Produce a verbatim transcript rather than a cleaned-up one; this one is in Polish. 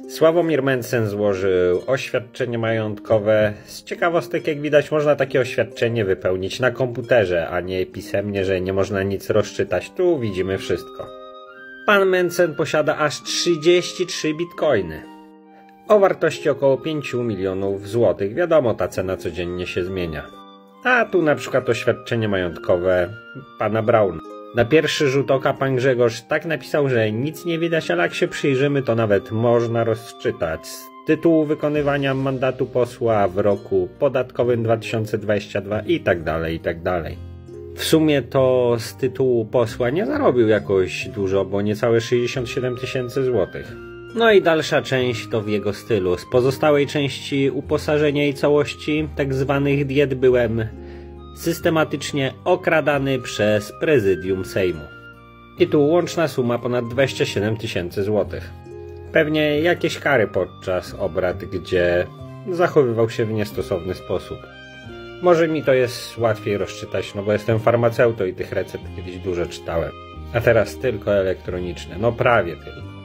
Sławomir Mencen złożył oświadczenie majątkowe. Z ciekawostek, jak widać, można takie oświadczenie wypełnić na komputerze, a nie pisemnie, że nie można nic rozczytać. Tu widzimy wszystko. Pan Mencen posiada aż trzydzieści trzy bitcoiny o wartości około pięć milionów złotych. Wiadomo, ta cena codziennie się zmienia. A tu na przykład oświadczenie majątkowe pana Brauna. Na pierwszy rzut oka pan Grzegorz tak napisał, że nic nie widać, ale jak się przyjrzymy, to nawet można rozczytać z tytułu wykonywania mandatu posła w roku podatkowym dwa tysiące dwudziestym drugim i tak dalej, i tak dalej. W sumie to z tytułu posła nie zarobił jakoś dużo, bo niecałe sześćdziesiąt siedem tysięcy złotych. No i dalsza część to w jego stylu. Z pozostałej części uposażenia i całości tak zwanych diet byłem systematycznie okradany przez prezydium Sejmu. I tu łączna suma ponad dwadzieścia siedem tysięcy złotych. Pewnie jakieś kary podczas obrad, gdzie zachowywał się w niestosowny sposób. Może mi to jest łatwiej rozczytać, no bo jestem farmaceutą i tych recept kiedyś dużo czytałem. A teraz tylko elektroniczne, no prawie tylko.